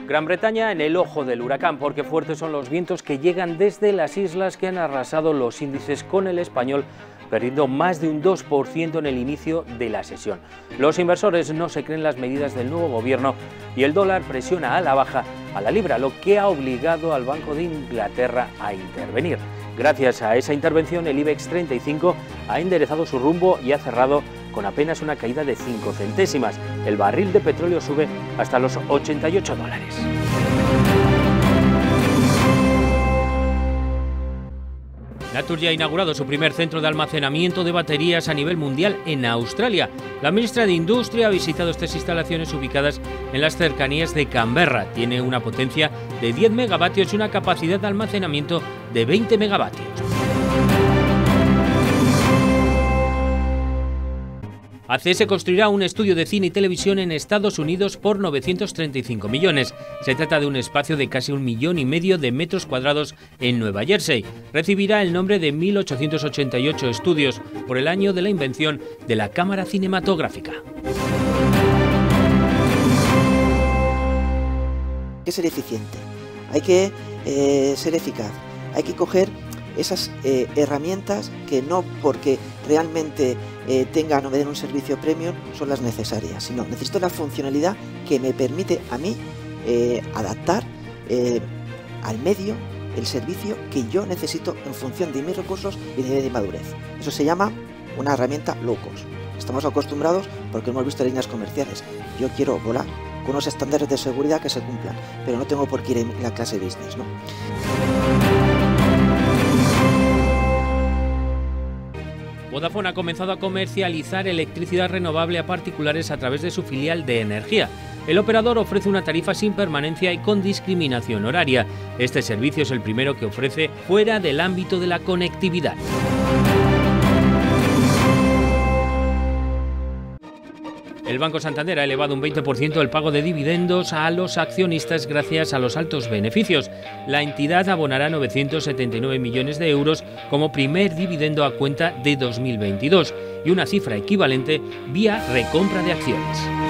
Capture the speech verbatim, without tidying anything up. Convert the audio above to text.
Gran Bretaña en el ojo del huracán, porque fuertes son los vientos que llegan desde las islas que han arrasado los índices, con el español perdiendo más de un dos por ciento en el inicio de la sesión. Los inversores no se creen las medidas del nuevo gobierno y el dólar presiona a la baja a la libra, lo que ha obligado al Banco de Inglaterra a intervenir. Gracias a esa intervención, el IBEX treinta y cinco ha enderezado su rumbo y ha cerrado con apenas una caída de cinco centésimas. El barril de petróleo sube hasta los ochenta y ocho dólares. Naturgy ha inaugurado su primer centro de almacenamiento de baterías a nivel mundial en Australia. La ministra de Industria ha visitado estas instalaciones ubicadas en las cercanías de Canberra. Tiene una potencia de diez megavatios y una capacidad de almacenamiento de veinte megavatios. A C S construirá un estudio de cine y televisión en Estados Unidos por novecientos treinta y cinco millones. Se trata de un espacio de casi un millón y medio de metros cuadrados en Nueva Jersey. Recibirá el nombre de mil ochocientos ochenta y ocho estudios por el año de la invención de la cámara cinematográfica. Hay que ser eficiente, hay que eh, ser eficaz, hay que coger esas eh, herramientas que no porque realmente eh, tengan o me den un servicio premium son las necesarias, sino necesito la funcionalidad que me permite a mí eh, adaptar eh, al medio el servicio que yo necesito en función de mis recursos y de mi madurez. Eso se llama una herramienta low cost. Estamos acostumbrados porque hemos visto líneas comerciales. Yo quiero volar con unos estándares de seguridad que se cumplan, pero no tengo por qué ir en la clase business, ¿no? Vodafone ha comenzado a comercializar electricidad renovable a particulares a través de su filial de energía. El operador ofrece una tarifa sin permanencia y con discriminación horaria. Este servicio es el primero que ofrece fuera del ámbito de la conectividad. El Banco Santander ha elevado un veinte por ciento el pago de dividendos a los accionistas gracias a los altos beneficios. La entidad abonará novecientos setenta y nueve millones de euros como primer dividendo a cuenta de dos mil veintidós y una cifra equivalente vía recompra de acciones.